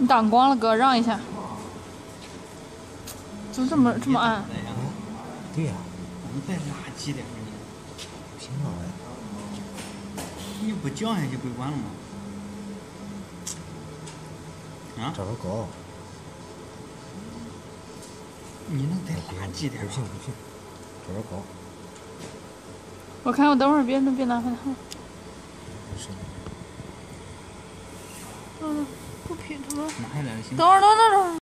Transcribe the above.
你挡光了，哥，让一下。怎么这么暗？ 对呀。 你再垃圾点你。 不行啊！ 你不降下去不完了吗？啊？ 这边高。 你能再垃圾点？ 不行，这边高。 我看我等会儿别拿回来。不劈他们。 拿下来了行。 等会儿。